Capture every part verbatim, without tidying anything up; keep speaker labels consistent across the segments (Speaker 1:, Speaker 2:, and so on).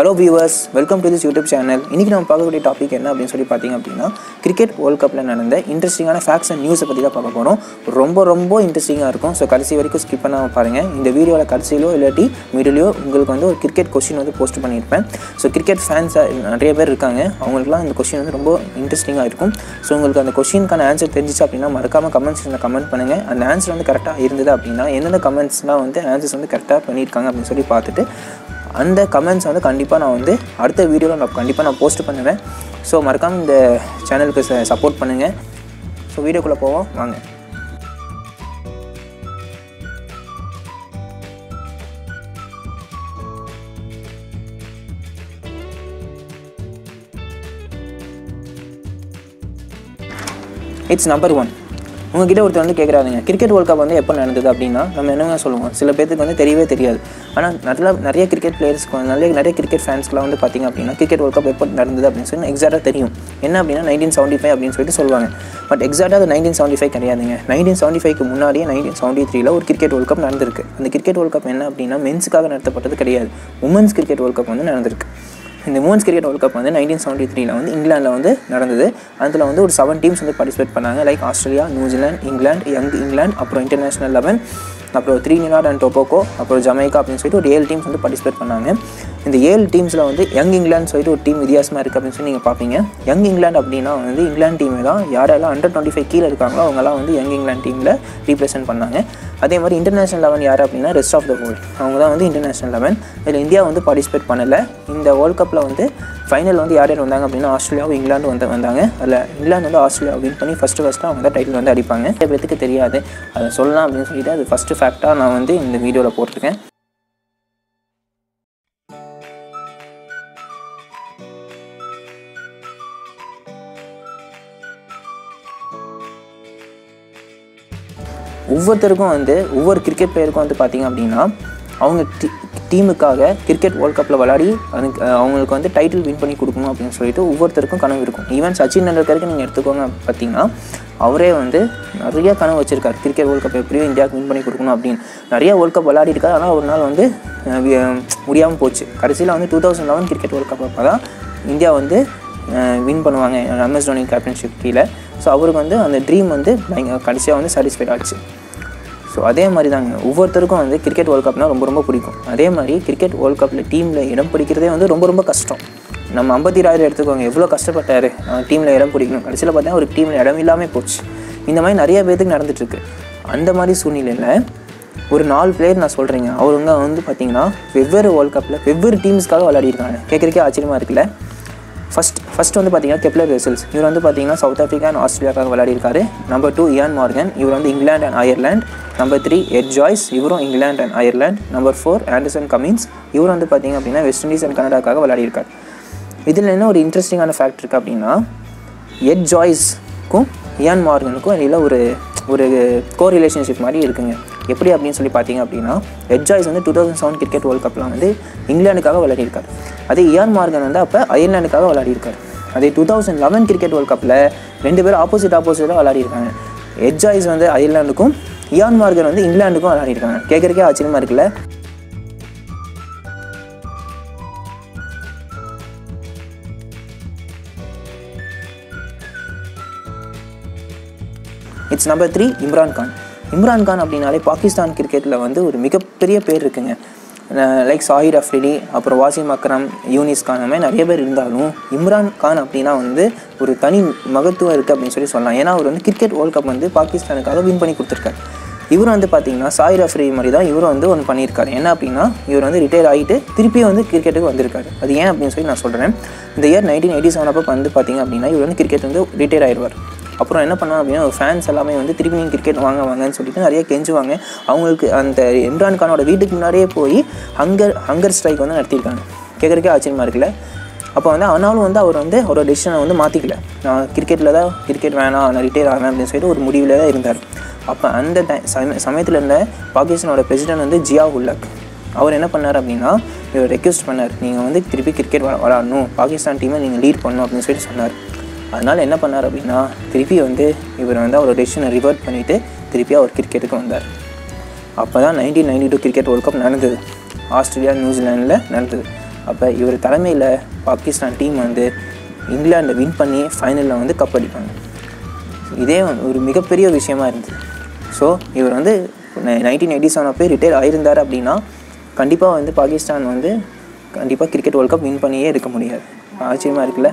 Speaker 1: Hello viewers, welcome to this YouTube channel. இன்னைக்கு நம்ம பார்க்கக்கூடிய டாபிக் என்ன அப்படினு சொல்லி பாத்தீங்க அப்படினா கிரிக்கெட் வேர்ல்ட் கப்ல நடந்த இன்ட்ரஸ்டிங்கான ஃபேக்ட்ஸ் அண்ட் நியூஸ் பத்தி தான் பார்க்க போறோம். ரொம்ப ரொம்ப இன்ட்ரஸ்டிங்கா இருக்கும். சோ கடைசி வரைக்கும் ஸ்கிப் பண்ணாம பாருங்க. இந்த வீடியோல கடைசியிலோ இல்லாட்டி மிடிலோ உங்களுக்கு வந்து ஒரு கிரிக்கெட் क्वेश्चन வந்து போஸ்ட் பண்ணிருப்பேன். சோ கிரிக்கெட் ஃபேன்ஸ் நிறைய பேர் இருக்காங்க. அவங்களுக்குலாம் இந்த क्वेश्चन வந்து ரொம்ப இன்ட்ரஸ்டிங்கா இருக்கும். சோ உங்களுக்கு அந்த क्वेश्चनக்கான ஆன்சர் தெரிஞ்சிச்சு அப்படினா மறக்காம கமெண்ட் செக்ஷன்ல கமெண்ட் பண்ணுங்க. அந்த ஆன்சர் வந்து கரெக்ட்டா இருந்தது அப்படினா என்னென்ன கமெண்ட்ஸ்லாம் வந்து ஆன்சர்ஸ் வந்து கரெக்ட்டா பண்ணிருக்காங்க அப்படினு சொல்லி பார்த்துட்டு அந்த கமெண்ட்ஸ் வந்து கண்டிப்பாக நான் வந்து அடுத்த வீடியோவில் நான் கண்டிப்பாக நான் போஸ்ட் பண்ணுவேன். ஸோ மறக்காமல் இந்த சேனலுக்கு சப்போர்ட் பண்ணுங்கள். ஸோ வீடியோக்குள்ளே போவோம் வாங்க. It's number one. உங்ககிட்ட ஒருத்தர் வந்து கேட்குறாங்க கிரிக்கெட் வேர்ல்ட் கப் வந்து எப்போ நடந்தது அப்படின்னா நம்ம என்னங்க சொல்லுவோம், சில பேருக்கு வந்து தெரியவே தெரியாது. ஆனால் நிறைய நிறைய கிரிக்கெட் பிளேயர்ஸ்க்கு நிறைய நிறைய கிரிக்கெட் ஃபேன்ஸ்க்குலாம் வந்து பார்த்திங்க அப்படின்னா கிரிக்கெட் வேர்ல்ட் கப் எப்போ நடந்தது அப்படின்னு சொல்லி எக்ஸாக்டாக தெரியும். என்ன அப்படின்னா நைன்டீன் செவன்ட்டி ஃபைவ் அப்படின்னு சொல்லிட்டு சொல்லுவாங்க. பட் எக்ஸாக்டாக அது நைன்டீன் செவன்ட்டி ஃபைவ் கிடையாதுங்க. நைன்டீன் செவன்ட்டி ஃபைவ்க்கு முன்னாடியே நைன்டீன் செவன்ட்டி த்ரீல ஒரு கிரிக்கெட் வேர்ல்ட் கப் நடந்திருக்கு. அந்த கிரிக்கெட் வேர்ல்ட் கப் என்ன அப்படின்னா மென்ஸுக்காக நடத்தப்பட்டது கிடையாது, உமன்ஸ் கிரிக்கெட் வேர்ல்ட் கப் வந்து நடந்திருக்கு. இந்த உமன்ஸ் கிரிக்கெட் வேர்ல்ட் கப் வந்து நைன்டீன் செவன்ட்டி த்ரீல வந்து இங்கிலாண்டில் வந்து நடந்தது. அதில் வந்து ஒரு செவன் டீம்ஸ் வந்து பார்ட்டிசிபேட் பண்ணாங்க. Like Australia, New Zealand, England, young England, அப்புறம் இன்டர்நேஷனல் லெவன், அப்புறம் த்ரீனிடாட் அண்ட் டொபாகோ, அப்புறம் ஜமைக்கா அப்படின்னு சொல்லிட்டு ஒரு ஏழு டீம்ஸ் வந்து பார்ட்டிசிபேட் பண்ணாங்க. இந்த ஏழு டீம்ஸில் வந்து யங் இங்கிலாந்து சொல்லிட்டு ஒரு டீம் வித்தியாசமாக இருக்குது அப்படின்னு சொல்லி நீங்கள் பார்ப்பீங்க. யங் இங்கிலாந்து அப்படின்னா வந்து இங்கிலாந்து டீமே தான் யாரெல்லாம் அண்டர் டுவெண்ட்டி ஃபைவ் கீழே இருக்காங்களோ அவங்கெல்லாம் வந்து யங் இங்கிலாந்து டீமில் ரீப்ரசென்ட் பண்ணாங்க. அதே மாதிரி இன்டர்நேஷனல் லெவன் யார் அப்படின்னா ரெஸ்ட் ஆஃப் த வேர்ல்டு, அவங்க தான் வந்து இன்டர்நேஷனல் லெவன். இதில் இந்தியா வந்து பார்ட்டிசிபேட் பண்ணலை. இந்த வேர்ல்ட் கப்பில் வந்து ஃபைனல் வந்து யார் யார் வந்தாங்க அப்படின்னா ஆஸ்திரேலியாவும் இங்கிலாந்து வந்து வந்தாங்க. அதில் இங்கிலாந்து வந்து ஆஸ்திரேலியா வின் பண்ணி ஃபஸ்ட்டு ஃபஸ்ட்டாக அவங்க தான் டைட்டில் வந்து அடிப்பாங்க. நிறைய பேருக்கு தெரியாது, அதை சொல்லலாம் அப்படின்னு சொல்லிட்டு அது ஃபஸ்ட்டு ஃபேக்டாக நான் வந்து இந்த வீடியோவில் போட்டிருக்கேன். ஒவ்வொருத்தருக்கும் வந்து ஒவ்வொரு கிரிக்கெட் பிளேயருக்கும் வந்து பார்த்திங்க அப்படின்னா அவங்க டீ டீமுக்காக கிரிக்கெட் வேர்ல்ட் கப்பில் விளையாடி அதுக்கு அவங்களுக்கு வந்து டைட்டில் வின் பண்ணி கொடுக்கணும் அப்படின்னு சொல்லிட்டு ஒவ்வொருத்தருக்கும் கனவு இருக்கும். ஈவன் சச்சின் டெண்டுல்கருக்கு நீங்கள் எடுத்துக்கோங்க பார்த்திங்கன்னா அவரே வந்து நிறைய கனவு வச்சுருக்காரு. கிரிக்கெட் வேர்ல்ட் கப் எப்படியும் இந்தியாவுக்கு வின் பண்ணி கொடுக்கணும் அப்படின்னு நிறைய வேர்ல்ட் கப் விளையாடிருக்காரு. ஆனால் ஒரு நாள் வந்து முடியாமல் போச்சு. கடைசியில் வந்து two thousand eleven cricket world cup அப்போ தான் இந்தியா வந்து வின் பண்ணுவாங்க எம்எஸ் தோனி கேப்டன்ஷிப் கீழே. ஸோ அவருக்கு வந்து அந்த ட்ரீம் வந்து பயங்கர கடைசியாக வந்து சாட்டிஸ்ஃபைட் ஆச்சு. ஸோ அதே மாதிரி தாங்க ஒவ்வொருத்தருக்கும் வந்து கிரிக்கெட் வேர்ல்ட் கப்னால் ரொம்ப ரொம்ப பிடிக்கும். அதே மாதிரி கிரிக்கெட் வேர்ல்ட் கப்பில் டீமில் இடம் பிடிக்கிறதே வந்து ரொம்ப ரொம்ப கஷ்டம். நம்ம அம்பத்தி ராயர் எடுத்துக்கோங்க, எவ்வளோ கஷ்டப்பட்டார் டீமில் இடம் பிடிக்கணும். கடைசியில் பார்த்தா ஒரு டீமில் இடம் இல்லாமல் போச்சு. இந்த மாதிரி நிறைய பேருக்கு நடந்துகிட்ருக்கு. அந்த மாதிரி சூழ்நிலையில் ஒரு நாலு பிளேயர் நான் சொல்கிறேங்க, அவருங்க வந்து பார்த்திங்கன்னா வெவ்வேறு வேர்ல்ட் கப்பில் வெவ்வேறு டீம்ஸ்க்காக விளையாடிருக்காங்க. கேட்குறக்கே ஆச்சரியமாக இருக்குல்ல. ஃபஸ்ட் ஃபஸ்ட் வந்து பார்த்தீங்கன்னா கெப்லர் ரசல்ஸ், இவர் வந்து பார்த்தீங்கன்னா சவுத் ஆஃப்ரிக்கா அண்ட் ஆஸ்திரேலியாவுக்காக விளையாடிருக்காரு. நம்பர் டூ இயான் மார்கன், இவர் வந்து England and Ireland. Number three Ed Joyce, இவரும் England and Ireland. Number four Anderson Cummins, இவர் வந்து பார்த்தீங்க அப்படின்னா வெஸ்ட் இண்டீஸ் அண்ட் கனடாக்காக விளையாடிருக்காரு. இதில் என்ன ஒரு இன்ட்ரெஸ்டிங்கான ஃபேக்ட் இருக்குது அப்படின்னா எட் ஜாய்ஸ்க்கும் இயான் மார்கனுக்கும் இடையில் ஒரு ஒரு கோ ரிலேஷன்ஷிப் மாதிரி இருக்குங்க. எப்படி அப்படின்னு சொல்லி பார்த்தீங்க அப்படின்னா எட் ஜாய்ஸ் வந்து two thousand seven cricket world கப்பில் வந்து இங்கிலாந்துக்காக விளையாடிருக்காரு. அதே இயான் மார்கன் வந்து அப்போ அயர்லாண்டுக்காக விளையாடிருக்காரு. அதே two thousand eleven cricket world கப்பில் ரெண்டு பேரும் ஆப்போசிட் ஆப்போசிட்டாக விளையாடிருக்காங்க. எட் ஜாய்ஸ் வந்து அயர்லாண்டுக்கும் இயான் மார்கன் வந்து இங்கிலாந்துக்கும் விளையாடிருக்காங்க. கேட்குறக்கே ஆச்சரியமாக இருக்குல்ல. It's number three Imran Khan. Imran Khan அப்படின்னாலே பாகிஸ்தான் கிரிக்கெட்டில் வந்து ஒரு மிகப்பெரிய பேர் இருக்குங்க. லைக் சாஹிர் அஃப்ரிடி, அப்புறம் வாசிம் அக்ரம், யூனிஸ் கான், அந்த மாதிரி நிறைய பேர் இருந்தாலும் இம்ரான் கான் அப்படின்னா வந்து ஒரு தனி மகத்துவம் இருக்குது அப்படின்னு சொல்லி சொல்லலாம். ஏன்னா அவர் வந்து கிரிக்கெட் வேர்ல்ட் கப் வந்து பாகிஸ்தானுக்காக வின் பண்ணி கொடுத்துருக்காரு. இவர் வந்து பார்த்திங்கன்னா சாஹிர் அஃப்ரிடி மாதிரி தான் இவரும் வந்து ஒன்று பண்ணியிருக்காரு. என்ன அப்படின்னா இவர் வந்து ரிட்டையர் ஆகிட்டு திருப்பியும் வந்து கிரிக்கெட்டுக்கு வந்திருக்காரு. அது ஏன் அப்படின்னு சொல்லி நான் சொல்கிறேன். இந்த இயர் நைன்டீன் எயிட்டி செவன் அப்போ வந்து பார்த்திங்க அப்படின்னா இவர் வந்து கிரிக்கெட் வந்து ரிட்டையர் ஆயிடுவார். அப்புறம் என்ன பண்ணோம் அப்படின்னா ஃபேன்ஸ் எல்லாமே வந்து திருப்பி நீங்கள் கிரிக்கெட் வாங்க வாங்கன்னு சொல்லிட்டு நிறைய கெஞ்சுவாங்க. அவங்களுக்கு அந்த இம்ரான் கானோட வீட்டுக்கு முன்னாடியே போய் ஹங்கர் ஹங்கர் ஸ்ட்ரைக் வந்து நடத்தியிருக்காங்க. கேட்குறக்கே ஆச்சரியமாக இருக்குல்ல. அப்போ வந்து ஆனாலும் வந்து அவர் வந்து அவரோட டிசிஷனை வந்து மாற்றிக்கல. நான் கிரிக்கெட்டில் தான் கிரிக்கெட் வேணாம், நான் ரிட்டையர் ஆகிறேன் அப்படின்னு சொல்லிட்டு ஒரு முடிவில் தான் இருந்தார். அப்போ அந்த டை சம சமயத்தில் இருந்த பாகிஸ்தானோட பிரசிடென்ட் வந்து ஜியா உல் ஹக், அவர் என்ன பண்ணார் அப்படின்னா இவர் ரெக்வெஸ்ட் பண்ணார், நீங்கள் வந்து திருப்பி கிரிக்கெட் விளாடணும், பாகிஸ்தான் டீமை நீங்கள் லீட் பண்ணணும் அப்படின்னு சொல்லிட்டு சொன்னார். அதனால் என்ன பண்ணார் அப்படின்னா திருப்பி வந்து இவர் வந்து அவரோட டெசிஷனை ரிவர்ட் பண்ணிவிட்டு திருப்பி அவர் கிரிக்கெட்டுக்கு வந்தார். அப்போ தான் nineteen ninety two cricket world cup நடந்தது. ஆஸ்திரேலியா நியூசிலாண்டில் நடந்தது. அப்போ இவர் தலைமையில் பாகிஸ்தான் டீம் வந்து இங்கிலாண்டை வின் பண்ணி ஃபைனலில் வந்து கப் அடிப்பாங்க. இதே ஒரு மிகப்பெரிய விஷயமா இருந்தது. ஸோ இவர் வந்து நைன்டீன் எயிட்டி செவன் அப்போ ரிட்டையர் ஆகியிருந்தார் அப்படின்னா கண்டிப்பாக வந்து பாகிஸ்தான் வந்து கண்டிப்பாக கிரிக்கெட் வேர்ல்ட் கப் வின் பண்ணியே இருக்க முடியாது. ஆச்சரியமாக இருக்குல்ல.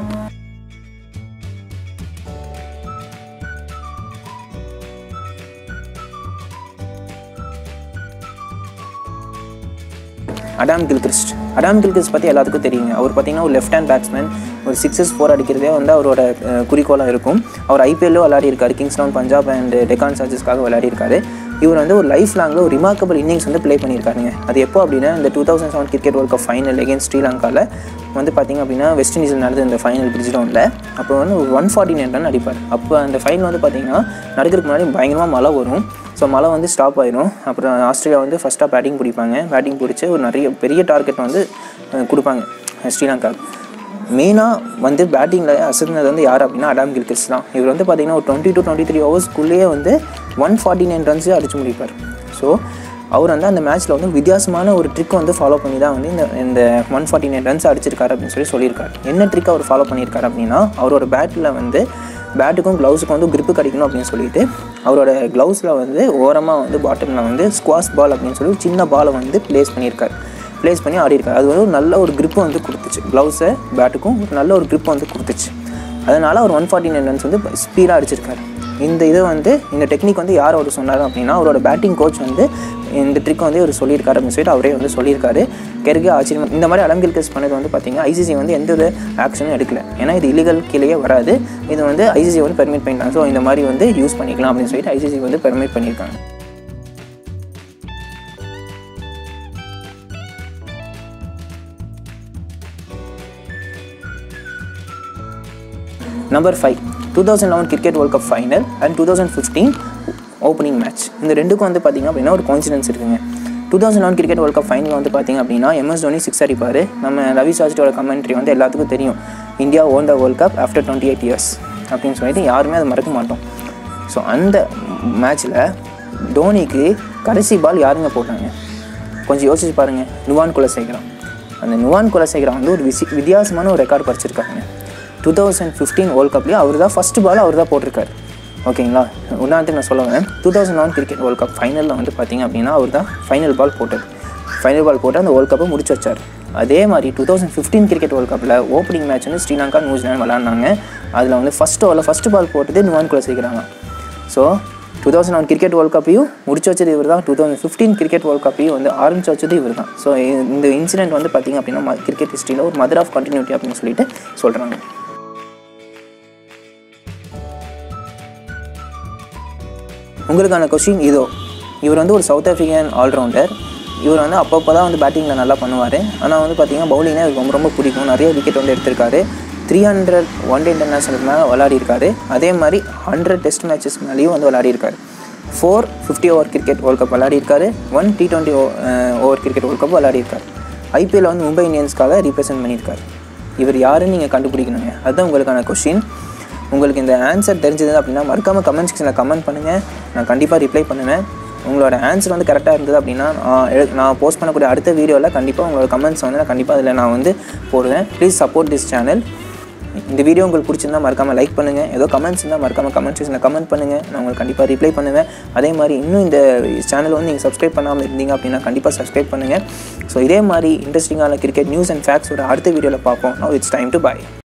Speaker 1: அடாம் கில்கிறிஸ்ட் அடாம் கில்கிறிஸ்ட் பற்றி எல்லாத்துக்கும் தெரியுங்க. அவர் பார்த்திங்கன்னா ஒரு லெஃப்ட் ஹேண்ட் பேட்ஸ்மேன். ஒரு சிக்ஸஸ் ஃபோர் அடிக்கிறதே வந்து அவரோட குறிக்கோளாக இருக்கும். அவர் ஐபிஎல்லும் விளையாடி இருக்காரு. Kings Eleven Punjab and Deccan சார்ஜர்ஸ்க்காக விளையாடி இருக்காரு. இவர் வந்து ஒரு லைஃப் லாங்கில் ஒரு ரிமார்க்கபிள் இன்னிங்ஸ் வந்து ப்ளே பண்ணியிருக்காருங்க. அது எப்போ அப்படின்னா இந்த two thousand seven cricket world cup final against ஸ்ரீலங்காவில் வந்து பார்த்திங்க அப்படின்னா வெஸ்ட் இண்டீஸில் நடந்த இந்த ஃபைனல் பிரிட்ஜ் ரவுண்டில் அப்போ வந்து ஒரு ஒன் ஃபார்ட்டி நைன் ரன் அடிப்பார். அப்போ அந்த ஃபைனல் வந்து பார்த்திங்கன்னா நடக்கிறதுக்கு முன்னாடி பயங்கரமாக மழை வரும். ஸோ மழை வந்து ஸ்டாப் ஆயிடும். அப்புறம் ஆஸ்திரேலியா வந்து ஃபஸ்ட்டாக பேட்டிங் பிடிப்பாங்க. பேட்டிங் பிடிச்சி ஒரு நிறைய பெரிய டார்கெட் வந்து கொடுப்பாங்க ஸ்ரீலங்காவுக்கு. மெயினாக வந்து பேட்டிங்கில் அசர்னது வந்து யார் அப்படின்னா அடாம் கில்கிறிஸ்ட் தான். இவர் வந்து பார்த்திங்கன்னா ஒரு டுவெண்ட்டி டு டுவெண்ட்டி த்ரீ ஹவர்ஸ்க்குள்ளேயே வந்து ஒன் ஃபார்ட்டி நைன் ரன்ஸே அடிச்சு முடிப்பார். ஸோ அவர் வந்து அந்த மேட்ச்சில் வந்து வித்தியாசமான ஒரு ட்ரிக் வந்து ஃபாலோ பண்ணி தான் வந்து இந்த இந்த ஒன் ஃபார்ட்டி நைன் ரன்ஸ் அடிச்சிருக்காரு அப்படின்னு சொல்லி சொல்லியிருக்காரு. என்ன ட்ரிக் அவர் ஃபாலோ பண்ணியிருக்காரு அப்படின்னா அவரோட பேட்டில் வந்து பேட்டுக்கும் க்ளவுஸுக்கும் வந்து கிரிப்பு கிடைக்கணும் அப்படின்னு சொல்லிட்டு அவரோட க்ளவுஸில் வந்து ஓரமாக வந்து பாட்டமில் வந்து ஸ்குவாஷ் பால் அப்படின்னு சொல்லி சின்ன பாலை வந்து ப்ளேஸ் பண்ணியிருக்காரு. ப்ளேஸ் பண்ணி ஆடிருக்காரு. அது வந்து ஒரு நல்ல ஒரு கிரிப்பு வந்து கொடுத்துச்சு. க்ளவுஸை பேட்டுக்கும் ஒரு நல்ல ஒரு கிரிப்பு வந்து கொடுத்துச்சு. அதனால் அவர் ஒன் ஃபார்ட்டி நைன் ரன்ஸ் வந்து ஸ்பீடாக அடிச்சிருக்காரு. இந்த இதை வந்து இந்த டெக்னிக் வந்து யார் அவர் சொன்னார் அப்படின்னா அவரோட பேட்டிங் கோச் வந்து இந்த ட்ரிக் வந்து அவர் சொல்லியிருக்காரு அப்படின்னு சொல்லிட்டு அவரே வந்து சொல்லியிருக்காரு. கெருகே ஆச்சரியம். இந்த மாதிரி அடாம் கில்கிறிஸ்ட் பண்ணது வந்து பார்த்திங்கன்னா ஐசிசி வந்து எந்த ஒரு ஆக்ஷனும் எடுக்கல. ஏன்னா இது இல்லீகல் கீழே வராது. இது வந்து ஐசிசி வந்து பெர்மிட் பண்ணிட்டாங்க. ஸோ இந்த மாதிரி வந்து யூஸ் பண்ணிக்கலாம் அப்படின்னு சொல்லிட்டு ஐசிசி வந்து பெர்மிட் பண்ணியிருக்காங்க. Number five two thousand eleven cricket world cup final and two thousand fifteen opening match. இந்த ரெண்டுக்கும் வந்து பார்த்திங்க அப்படின்னா ஒரு கோயின்சிடன்ஸ் இருக்குங்க. Two thousand eleven cricket world cup final வந்து பார்த்திங்க அப்படின்னா எம்எஸ் தோனி சிக்ஸ் அடிப்பார். நம்ம ரவி சாஸ்திரியோட கமெண்ட்ரி வந்து எல்லாத்துக்கும் தெரியும். India won the world cup after twenty eight years அப்படின்னு சொல்லிட்டு யாருமே அதை மறக்க மாட்டோம். ஸோ அந்த மேட்ச்சில் தோனிக்கு கடைசி பால் யாருங்க போட்டாங்க கொஞ்சம் யோசிச்சு பாருங்கள். நுவான் குலசேகரன். அந்த நுவான் குலசேகரன் வந்து ஒரு விசி வித்தியாசமான ஒரு ரெக்கார்டு படிச்சிருக்காங்க. டூ தௌசண்ட் ஃபிஃப்டீன் வேர்ல்ட் கப்லேயே அவர் தான் ஃபஸ்ட்டு பால் அவர் தான் போட்டிருக்காரு. ஓகேங்களா. உதாரணத்துக்கு நான் சொல்லுவேன். Two thousand eleven cricket world cup ஃபைனலில் வந்து பார்த்திங்க அப்படின்னா அவர் தான் ஃபைனல் பால் போட்டது. ஃபைனல் பால் போட்டு அந்த வேர்ல்ட் கப்பை முடிச்சு வச்சார். அதே மாதிரி two thousand fifteen cricket world கப்பில் ஓப்பனிங் மேட்ச் வந்து ஸ்ரீலங்கா நியூசிலாந்து விளாட்னாங்க. அதில் வந்து ஃபஸ்ட் ஓவரில் ஃபஸ்ட்டு பால் போட்டது Nuwan Kulasekaran. So two thousand one cricket world கப்பையும் முடிச்சு வச்சது இவர் தான். Two thousand fifteen cricket world கப்பையும் வந்து ஆரம்பிச்சு வச்சது இவர் தான். ஸோ இந்த இன்சிடென்ட் வந்து பார்த்திங்க அப்படின்னா கிரிக்கெட் ஹிஸ்ட்ரியில் ஒரு மதர் ஆஃப் கண்டினியூட்டி அப்படின்னு சொல்லிட்டு சொல்கிறாங்க. உங்களுக்கான கொஸ்டின் இதோ. இவர் வந்து ஒரு சவுத் ஆஃப்ரிக்கன் ஆல்ரவுண்டர். இவர் வந்து அப்பப்போ தான் வந்து பேட்டிங்கில் நல்லா பண்ணுவார். ஆனால் வந்து பார்த்திங்கன்னா பவுலிங்னா இவருக்கு ரொம்ப ரொம்ப பிடிக்கும். நிறைய விக்கெட் வந்து எடுத்திருக்காரு. Three hundred one day international மேலே விளையாடிருக்காரு. அதே மாதிரி ஹண்ட்ரட் டெஸ்ட் மேட்சஸ் மேலேயும் வந்து விளையாடிருக்காரு. Four fifty over cricket world cup விளையாடிருக்காரு. One T twenty over cricket world cup விளையாடிருக்காரு. ஐபிஎல் வந்து மும்பை இந்தியன்ஸ்க்காக ரீப்ரசென்ட் பண்ணியிருக்காரு. இவர் யாருன்னு நீங்கள் கண்டுபிடிக்கணுங்க. அதுதான் உங்களுக்கான கொஸ்டின். உங்களுக்கு இந்த ஆன்சர் தெரிஞ்சது அப்படின்னா மறக்காமல் கமெண்ட் செக்ஷனில் கமெண்ட் பண்ணுங்கள். நான் கண்டிப்பாக ரிப்ளை பண்ணுவேன். உங்களோட ஆன்சர் வந்து கரெக்டாக இருந்தது அப்படின்னா நான் போஸ்ட் பண்ணக்கூடிய அடுத்த வீடியோவில் கண்டிப்பாக உங்களோட கமெண்ட்ஸ் வந்து நான் கண்டிப்பாக அதில் நான் வந்து போடுவேன். Please support this channel. இந்த வீடியோ உங்களுக்கு பிடிச்சிருந்தால் மறக்காமல் லைக் பண்ணுங்கள். ஏதோ கமெண்ட்ஸ் இருந்தால் மறக்காமல் கமெண்ட் செக்ஷனில் கமெண்ட் பண்ணுங்கள். நான் உங்களுக்கு கண்டிப்பாக ரிப்ளை பண்ணுவேன். அதே மாதிரி இன்னும் இந்த சேனல் வந்து நீங்கள் சப்ஸ்கிரைப் பண்ணாமல் இருந்தீங்க அப்படின்னா கண்டிப்பாக சப்ஸ்கிரைப் பண்ணுங்கள். ஸோ இதே மாதிரி இன்ட்ரெஸ்டிங்கான கிரிக்கெட் நியூஸ் அண்ட் ஃபேக்ட்ஸோட அடுத்த வீடியோவில் பார்ப்போம். Now it's time to by.